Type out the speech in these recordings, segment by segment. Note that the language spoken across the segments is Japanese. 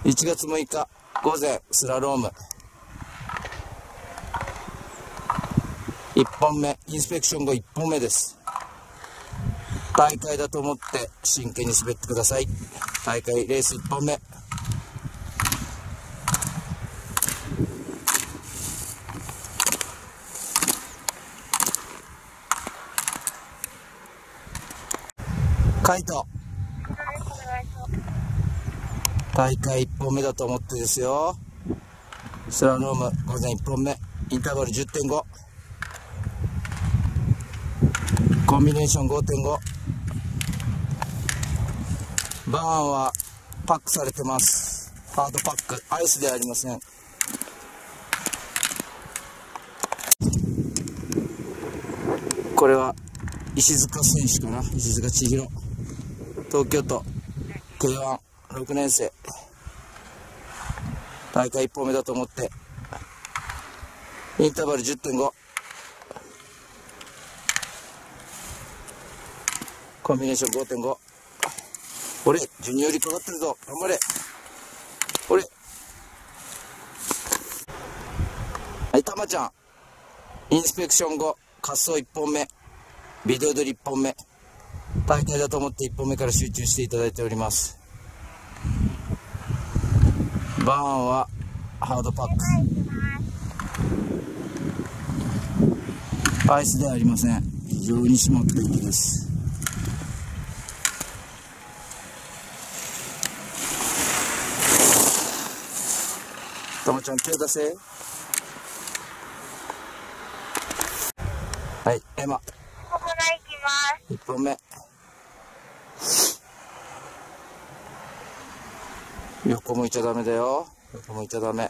1月6日午前スラローム1本目、インスペクション後1本目です。大会だと思って真剣に滑ってください。大会レース1本目。カイト、大会1本目だと思ってですよ。スラローム午前1本目、インターバル 10.5、 コンビネーション 5.5、 バーンはパックされてます。ハードパック、アイスではありません。これは石塚選手かな、石塚千尋、東京都 K16 年生。大会1本目だと思ってインターバル 10.5、 コンビネーション 5.5。 俺ジュニアよりかかってるぞ、頑張れ俺。はい、たまちゃん、インスペクション後滑走1本目、ビデオ撮り1本目、大会だと思って1本目から集中していただいております。バーンはハードパック、アイスではありません。非常に締まった雪です。たまちゃん手出せ。はい、エマ1本目、横向いちゃダメだよ、横向いちゃダメ。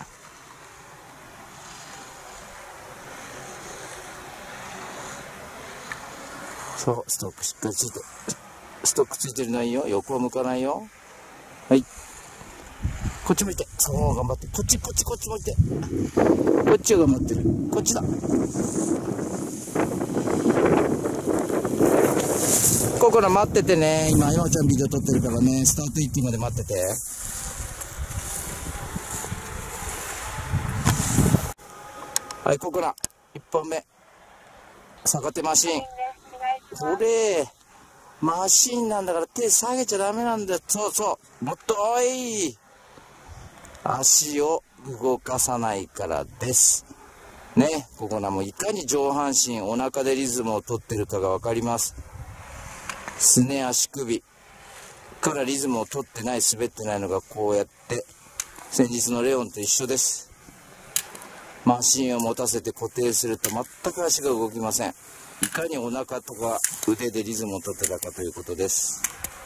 そう、ストックしっかりついて、ストックついてるのはいいよ、横は向かないよ。はい、こっち向いて、そう頑張って、こっち向いて、こっちが頑張ってる、こっちだ。ここら待っててね、今ちゃんビデオ撮ってるからね、スタート1分まで待ってて。はい、ここら1本目、逆手マシン。これマシンなんだから手下げちゃダメなんだよ。そうそう、もっとおい、足を動かさないからですね。ここらもいかに上半身お腹でリズムを取ってるかが分かります。すね足首からリズムを取ってない、滑ってないのがこうやって先日のレオンと一緒です。マシンを持たせて固定すると全く足が動きません。いかにお腹とか腕でリズムを取ってたかということです。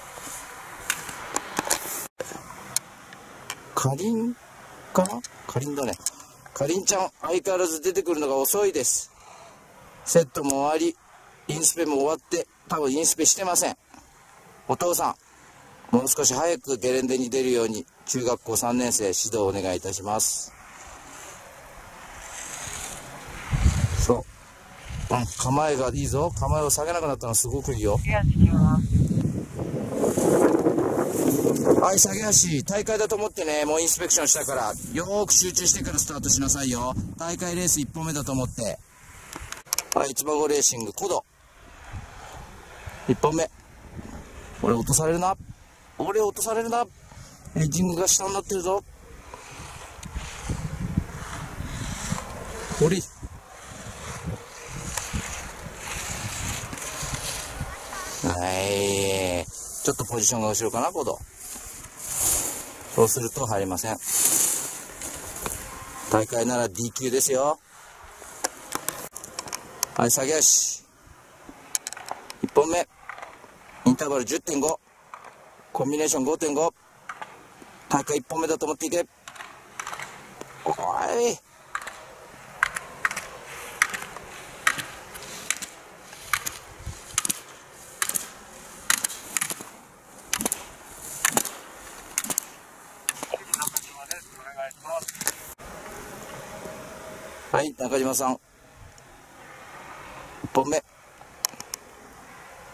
かりんかな、かりんだね。かりんちゃん相変わらず出てくるのが遅いです。セットも終わり、インスペも終わって、多分インスペしてません。お父さん、もう少し早くゲレンデに出るように中学校3年生指導をお願いいたします。そう、構えがいいぞ。構えを下げなくなったのすごくいいよ。はい、下げ足、大会だと思ってね、もうインスペクションしたから、よーく集中してからスタートしなさいよ。大会レース1本目だと思って。はい、つばごレーシング、コド。1本目。俺落とされるな。エッジングが下になってるぞ。降り。はい。ちょっとポジションが後ろかな、コド。そうすると入りません。大会なら D 級ですよ。はい、下げ足。1本目。インターバル 10.5。コンビネーション 5.5。大会1本目だと思っていけ。おい。はい、中島さん。1本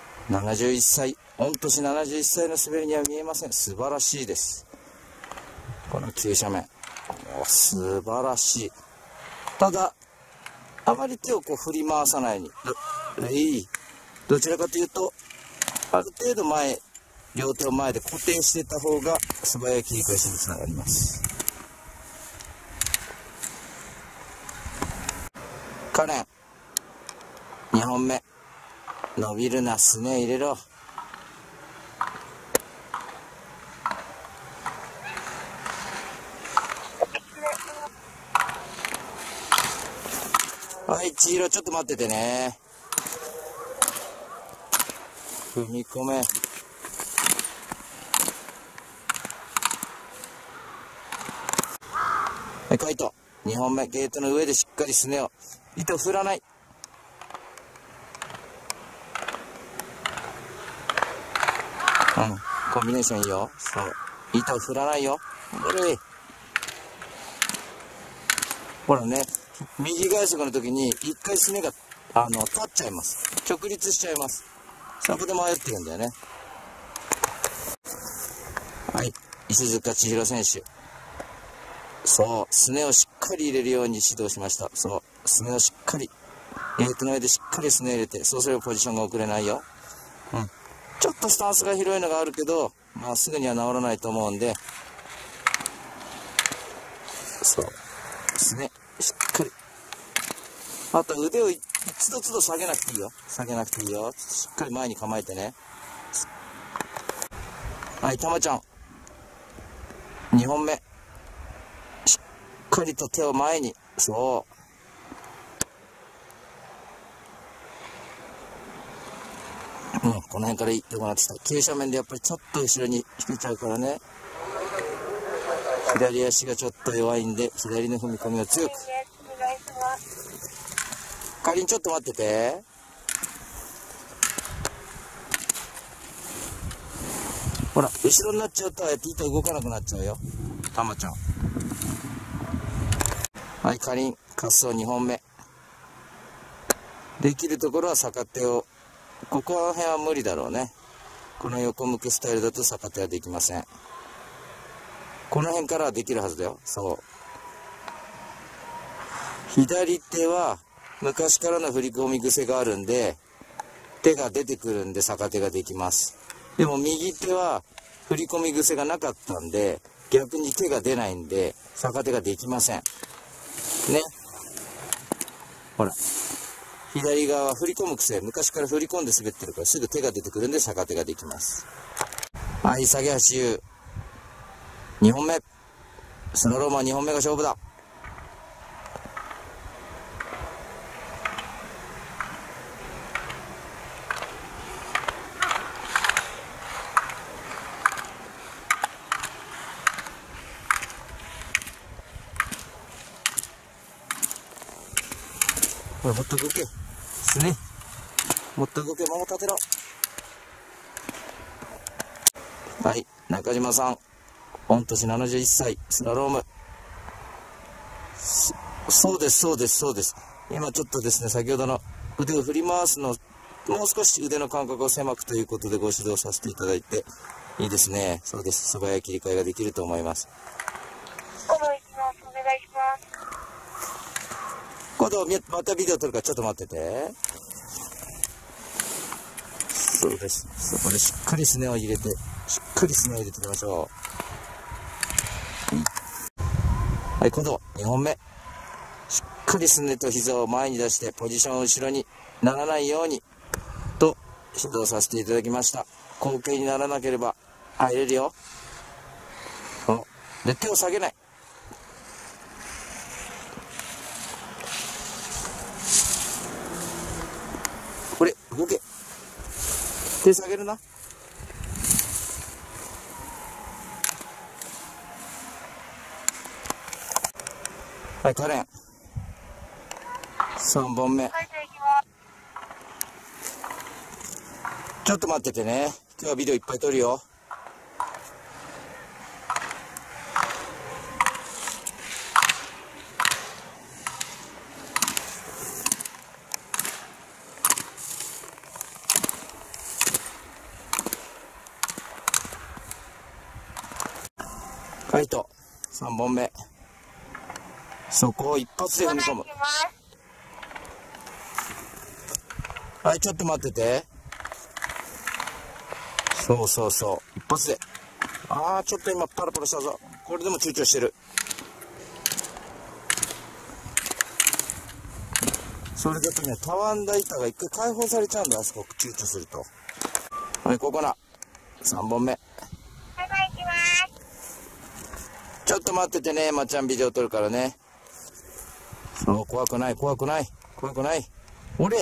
目。71歳、御年71歳の滑りには見えません。素晴らしいです。 この急斜面。素晴らしい。ただ、あまり手をこう振り回さないように。どちらかというと、ある程度前、両手を前で固定していった方が素早い切り返しにつながります。カレン、2本目。伸びるな、すね入れろ。はい、千尋ちょっと待っててね。踏み込め。はい、カイト。2本目、ゲートの上でしっかりすねを。糸振らない。コンビネーションいいよ。そう。糸を振らないよ。ほらね、右外足の時に一回すねが、立っちゃいます。直立しちゃいます。そこで迷ってるんだよね。はい。石塚千尋選手。そう。すねをしっかり入れるように指導しました。そう。すねをしっかり。ゲートの上でしっかりすね入れて、そうすればポジションが遅れないよ。ちょっとスタンスが広いのがあるけど、まあすぐには治らないと思うんで、そう。すね、しっかり。あと腕を一度都度下げなくていいよ。下げなくていいよ。しっかり前に構えてね。はい、たまちゃん。2本目。しっかりと手を前に。そう。この辺から良くなってきた。急斜面でやっぱりちょっと後ろに引けちゃうからね。左足がちょっと弱いんで、左の踏み込みを強く。かりんちょっと待ってて。ほら、後ろになっちゃうと、ああやって糸動かなくなっちゃうよ。たまちゃん。はい、かりん、滑走2本目。できるところは逆手を。ここら辺は無理だろうね。この横向くスタイルだと逆手はできません。この辺からはできるはずだよ。そう。左手は昔からの振り込み癖があるんで、手が出てくるんで逆手ができます。でも右手は振り込み癖がなかったんで、逆に手が出ないんで、逆手ができません。ね。ほら。左側は振り込む癖、昔から振り込んで滑ってるからすぐ手が出てくるんで逆手ができます。はい、下げ足優。2本目。スノローマン2本目が勝負だ。ほら、もっと動け。すね。もっと動け、もも立てろ。はい、中島さん。御年71歳、スラローム。そうです、そうです、そうです。今ちょっとですね、先ほどの腕を振り回すの、もう少し腕の間隔を狭くということでご指導させていただいて、いいですね。そうです。素早い切り替えができると思います。 お願いします。 今度またビデオ撮るからちょっと待ってて。そうです。そこでしっかりすねを入れて、しっかりすねを入れていきましょう。はい、今度2本目。しっかりすねと膝を前に出して、ポジションを後ろにならないように、と指導させていただきました。後傾にならなければ入れるよ。で、手を下げない。これ、動け。手下げるな。はい、カレン。3本目。ちょっと待っててね。今日はビデオいっぱい撮るよ。カイト。 3本目。そこを一発で踏み込む。はい、ちょっと待ってて。そうそうそう。一発で。ああ、ちょっと今パラパラしたぞ。これでも躊躇してる。それだとね、たわんだ板が一回解放されちゃうんだ、あそこ躊躇すると。はい、ここな。3本目。ちょっと待っててね、まっちゃんビデオ撮るからね。そう、怖くない、怖くない、怖くない。俺、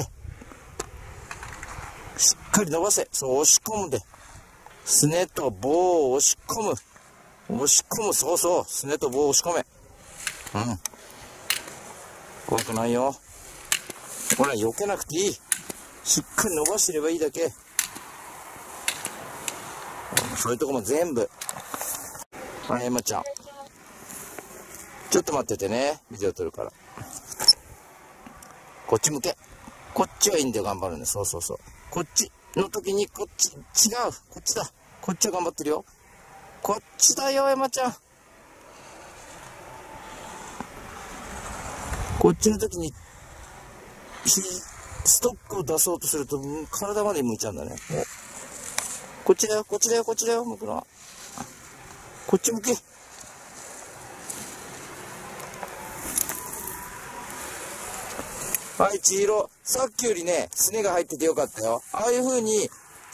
しっかり伸ばせ。そう、押し込むで。すねと棒を押し込む。押し込む、そうそう。すねと棒を押し込め。うん。怖くないよ。ほら、避けなくていい。しっかり伸ばしてればいいだけ。そういうとこも全部。はい、エマちゃん。ちょっと待っててね。ビデオ撮るから。こっち向け。こっちはいいんだよ、頑張るんだ。そうそうそう。こっちの時にこっち、違う。こっちだ。こっちは頑張ってるよ。こっちだよ、エマちゃん。こっちの時に、ストックを出そうとすると、体まで向いちゃうんだね。こっちだよ、こっちだよ、こっちだよ、向くのは。こっち向け。はい、千尋。さっきよりね、すねが入っててよかったよ。ああいう風に、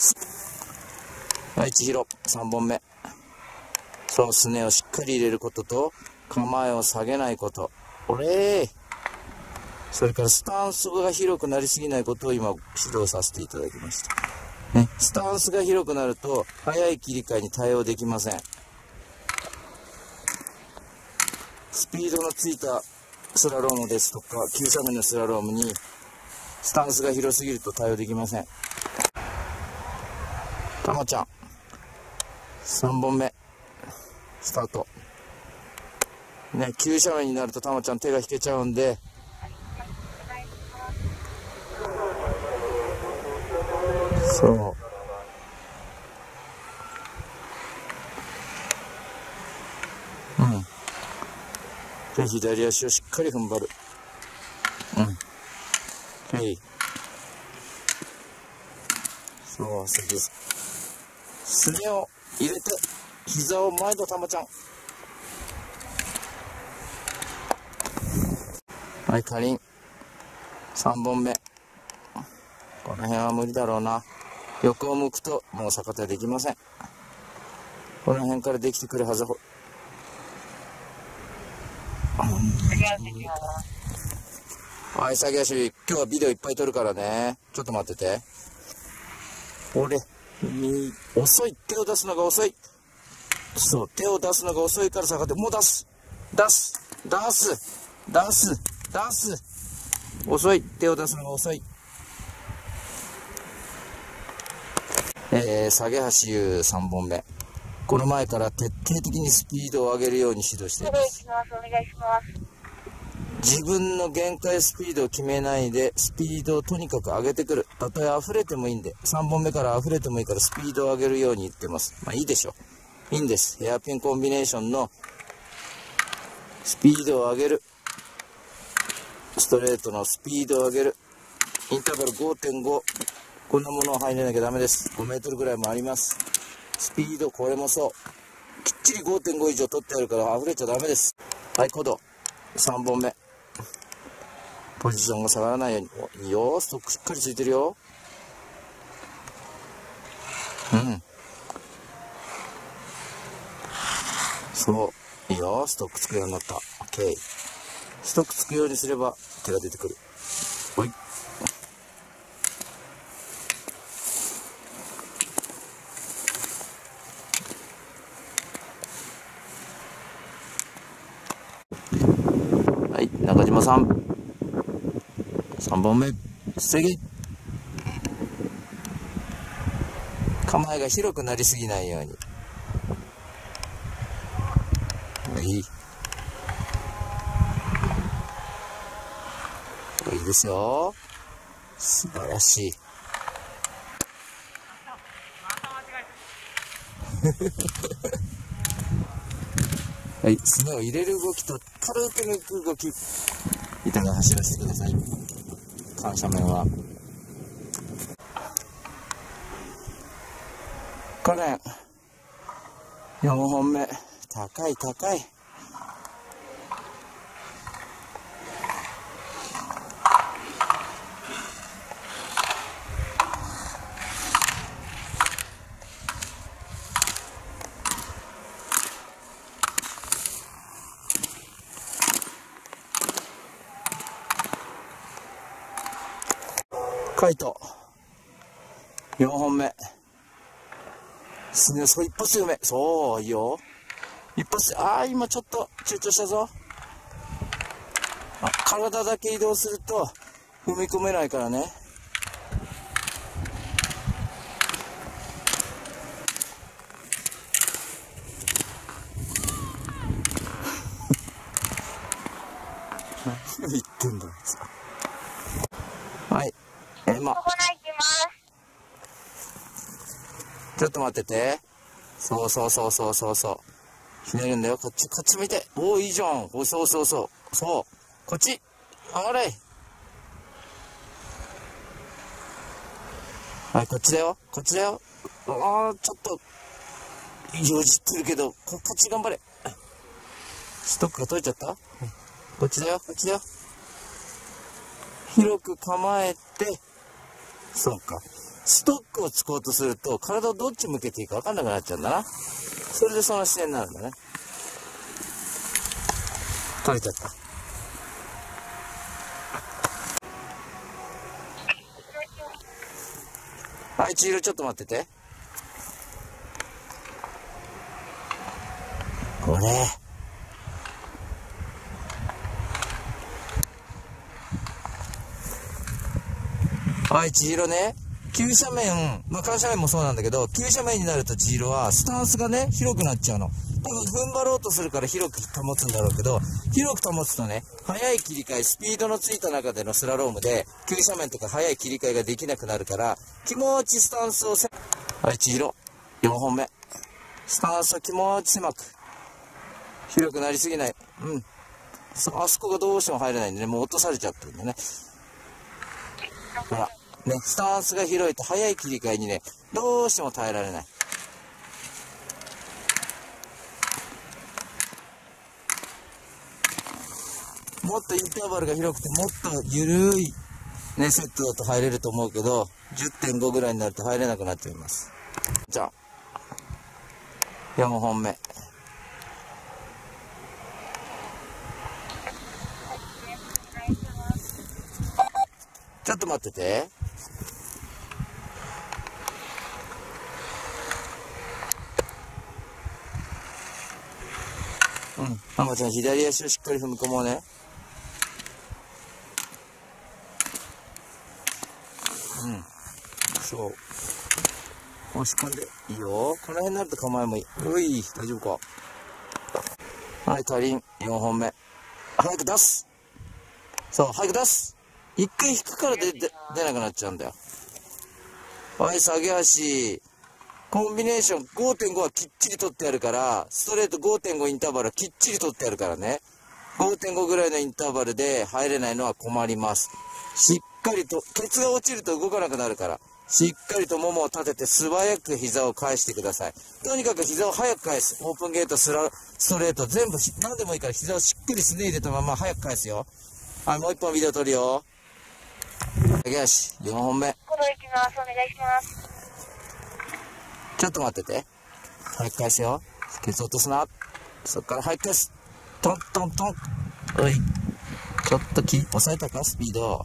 はい、千尋。3本目。そう、すねをしっかり入れることと、構えを下げないこと。それからスタンスが広くなりすぎないことを今指導させていただきました。ね、スタンスが広くなると、早い切り替えに対応できません。スピードのついたスラロームですとか、急斜面のスラロームに、スタンスが広すぎると対応できません。たまちゃん、3本目、スタート。ね、急斜面になるとたまちゃん手が引けちゃうんで、そう。うん。で、左足をしっかり踏ん張る。うん。はい。そう、そうです。すねを入れて、膝を前とたまちゃん。はい、かりん。3本目。この辺は無理だろうな。横を向くともう逆手はできません。この辺からできてくるはず。はい、下げ足。今日はビデオいっぱい撮るからね。ちょっと待ってて。俺、遅い。手を出すのが遅い。そう、手を出すのが遅いから逆手。もう出す。遅い。手を出すのが遅い。下げ足3本目。この前から徹底的にスピードを上げるように指導しています。 お願いします。 自分の限界スピードを決めないで、スピードをとにかく上げてくる。たとえ溢れてもいいんで、3本目から溢れてもいいからスピードを上げるように言ってます。まあいいでしょ。いいんです。ヘアピンコンビネーションのスピードを上げる。ストレートのスピードを上げる。インターバル 5.5。こんなものを入れなきゃダメです。5メートルぐらいもあります。スピード、これもそう。きっちり 5.5 以上取ってあるから溢れちゃダメです。はい、コド。3本目。ポジションが下がらないように。いいよ。ストックしっかりついてるよ。うん。そう。いいよ。ストックつくようになった。OK。ストックつくようにすれば手が出てくる。ほい。はい、中島さん。3本目。制限。構えが広くなりすぎないように。いい。いいですよ。素晴らしい。 はい、すねを入れる動きと軽く抜く動き、板が走らせてください。緩斜面はこれ4本目、高い高い。カイト4本目、すね、そう一発で埋め、そういいよ、一発。今ちょっと躊躇したぞ。体だけ移動すると踏み込めないからね。何言ってんだあいつ。はい、 ここ行きます。 ちょっと待ってて。そうそうそうそうそうそう。ひねるんだよ。こっち見て。おー、いいじゃん。お、そうそうそう。そう。こっち。あれ。はい、こっちだよ。こっちだよ。ちょっと、よじってるけど、こっち頑張れ。ストックが取れちゃった？こっちだよ。こっちだよ。広く構えて、そうか。ストックをつこうとすると、体をどっち向けていいか分かんなくなっちゃうんだな。それでその視点になるんだね。取れちゃった。はい、千尋ちょっと待ってて。これ。はい、千尋ね。急斜面、緩斜面もそうなんだけど、急斜面になると千尋はスタンスがね、広くなっちゃうの。多分踏ん張ろうとするから広く保つんだろうけど、広く保つとね、速い切り替え、スピードのついた中でのスラロームで、急斜面とか速い切り替えができなくなるから、気持ちスタンスをはい、千尋、4本目。スタンスを気持ち狭く。広くなりすぎない。あそこがどうしても入れないんでね、もう落とされちゃってるんだね。ほら。ね、スタンスが広いと速い切り替えにね、どうしても耐えられない。もっとインターバルが広くて、もっと緩い、ね、セットだと入れると思うけど、10.5 ぐらいになると入れなくなっちゃいます。じゃあ、4本目。ちょっと待ってて。ハマちゃん、左足をしっかり踏み込もうね。そう。押し込んでいいよ。この辺になると構えもいい。おい、大丈夫か。はい、かりん、4本目。早く出す。そう、早く出す。一回引くから出なくなっちゃうんだよ。はい、下げ足。コンビネーション 5.5 はきっちり取ってやるから、ストレート 5.5 インターバルはきっちり取ってやるからね。5.5 ぐらいのインターバルで入れないのは困ります。しっかりと、ケツが落ちると動かなくなるから、しっかりとももを立てて素早く膝を返してください。とにかく膝を早く返す。オープンゲート、ストレート、全部何でもいいから膝をしっかりすね入れたまま早く返すよ。はい、もう一本ビデオ撮るよ。上げ足、4本目。 この行きます。お願いします。 ちょっと待ってて。早く返すよ。ケツ落とすな。そっから早く返す。トントントン。おい。ちょっと抑えたか、スピード。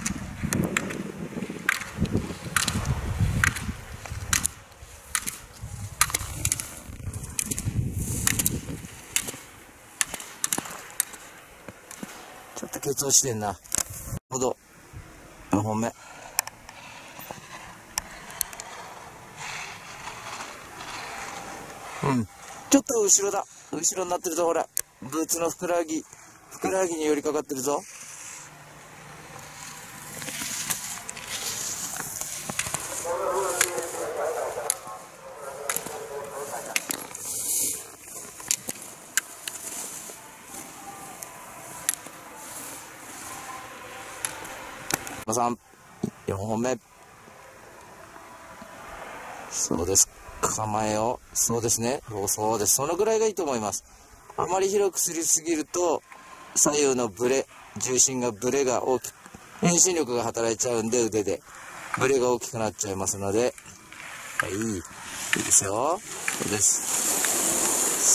ちょっとケツ落ちてんな。ほど。4本目。ちょっと後ろだ。後ろになってるぞ、ほら。ブーツのふくらはぎに寄りかかってるぞ。 3、4本目。そうです。構えを。そうですね。そうです。そのぐらいがいいと思います。あまり広くすりすぎると、左右のブレ、重心がブレが大きく、遠心力が働いちゃうんで、腕で。ブレが大きくなっちゃいますので、はい。いいですよ。そうです。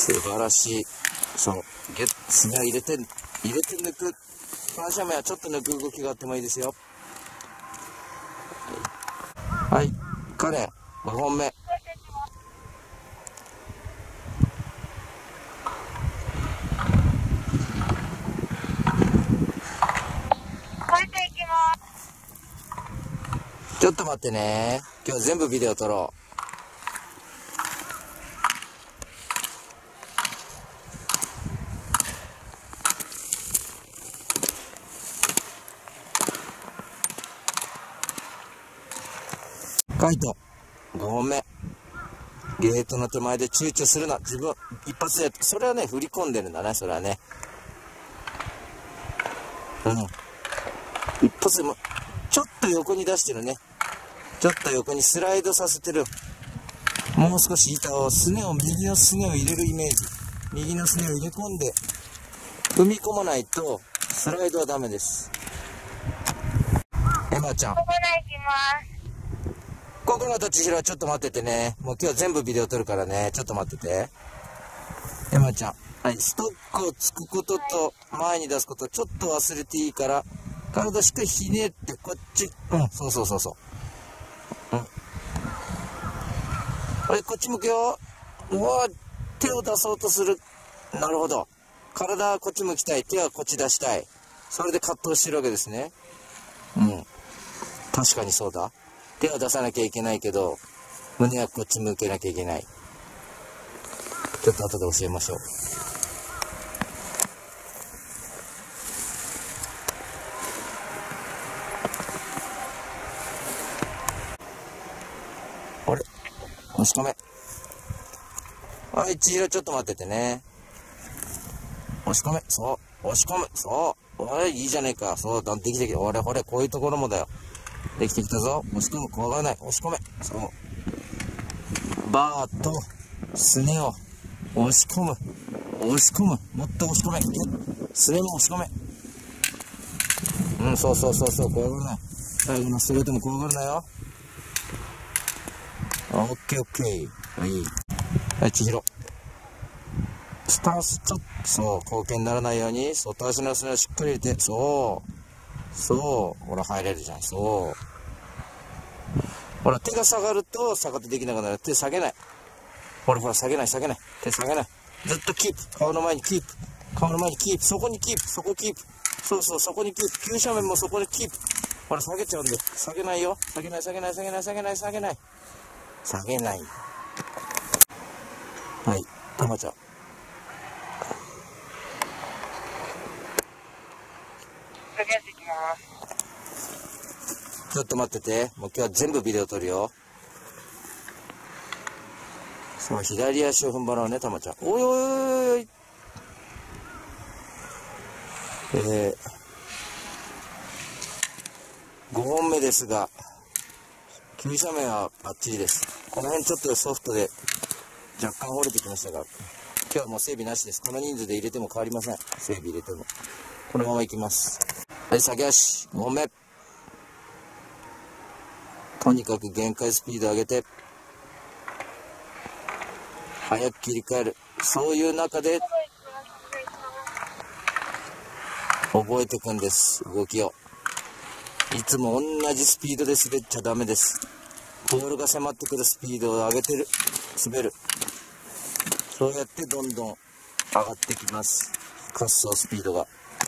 素晴らしい。そう。爪を入れて抜く。反射面はちょっと抜く動きがあってもいいですよ。はい。カレン、5本目。ちょっと待ってね。今日全部ビデオ撮ろう。カイト、5本目。ゲートの手前で躊躇するな。自分、一発でやって、それはね、振り込んでるんだね、それはね。一発でも、ちょっと横に出してるね。ちょっと横にスライドさせてる。もう少し板を、右のすねを入れるイメージ。右のすねを入れ込んで、踏み込まないと、スライドはダメです。エマちゃん。 ここから行きます。 ココナと千尋はちょっと待っててね。もう今日は全部ビデオ撮るからね。ちょっと待ってて。エマちゃん。はい。ストックをつくことと前に出すことちょっと忘れていいから、体しっかりひねってこっち。そうそうそうそう。はい、こっち向くよ。手を出そうとする。なるほど。体はこっち向きたい。手はこっち出したい。それで葛藤してるわけですね。確かにそうだ。手は出さなきゃいけないけど、胸はこっち向けなきゃいけない。ちょっと後で教えましょう。あれ？押し込め。はい、千尋ちょっと待っててね。押し込め。そう。押し込む。そう。おい、いいじゃねえか。そう。できてきて。俺、こういうところもだよ。できてきたぞ。押し込む。怖がらない。押し込め。そう。バーと、すねを押し込む。押し込む。もっと押し込め。すねも押し込め。そうそうそうそう。怖がらない。最後のストレートも怖がるなよ。オッケーオッケー。はい。はい、千尋。スタンス、そう、後傾にならないように、外足のすねをしっかり入れて、そう。ほら、入れるじゃん。そう。ほら、手が下がると逆手できなくなる。手下げない。ほら、下げない。手下げない。ずっとキープ。顔の前にキープ。そこにキープ。そこキープ。そう、そこにキープ。急斜面もそこでキープ。ほら、下げちゃうんで。下げないよ。下げない。はい、たまちゃん。ちょっと待ってて。もう今日は全部ビデオ撮るよ。そう、左足を踏ん張ろうね、たまちゃん。おい。5本目ですが、急斜面はバッチリです。この辺ちょっとソフトで若干折れてきましたが、今日はもう整備なしです。この人数で入れても変わりません。整備入れても。このままいきます。はい、先足、5本目。とにかく限界スピード上げて、早く切り替える。そういう中で、覚えていくんです。動きを。いつも同じスピードで滑っちゃダメです。ボールが迫ってくるスピードを上げてる。滑る。そうやってどんどん上がってきます。滑走スピードが。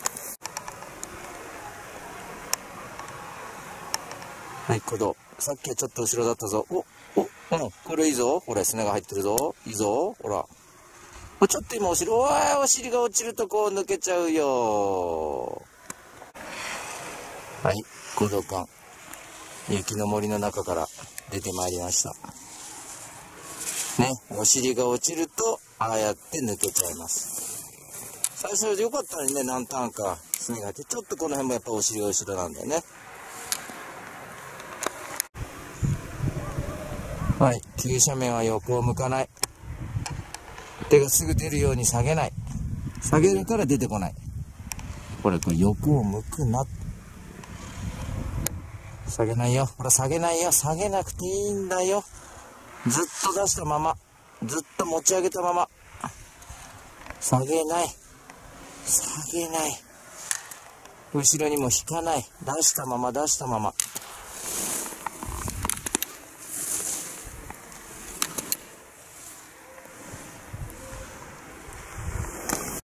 はい、鼓動。さっきはちょっと後ろだったぞ。これいいぞ。ほら、すねが入ってるぞ。いいぞ。ほら。ちょっと今後ろ。お尻が落ちるとこう抜けちゃうよ。はい、鼓動感。雪の森の中から出てまいりました。ね、お尻が落ちると、ああやって抜けちゃいます。最初良かったのにね、何ターンかすねが入って、ちょっとこの辺もやっぱお尻が後ろなんだよね。 はい、急斜面は横を向かない。手がすぐ出るように下げない。下げるから出てこない。これ横を向くな。下げないよ。ほら、下げないよ。下げなくていいんだよ。ずっと出したまま。ずっと持ち上げたまま。下げない。下げない。後ろにも引かない。出したまま、出したまま。